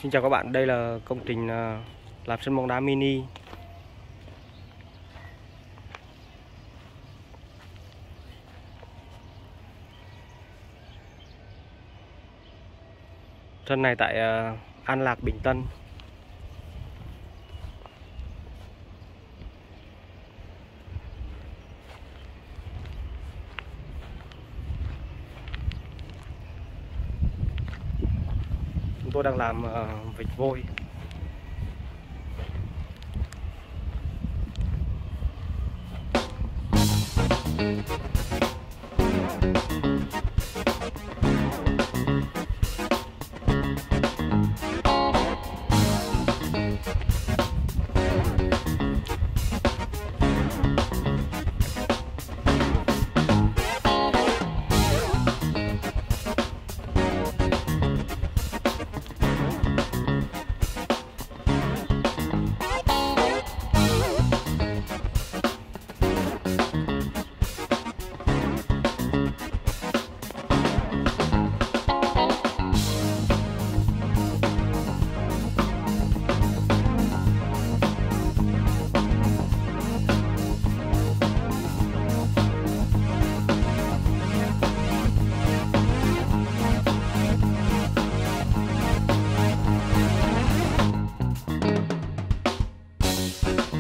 Xin chào các bạn, đây là công trình làm sân bóng đá mini. Sân này tại An Lạc, Bình Tân. Chúng tôi đang làm vịt vôi.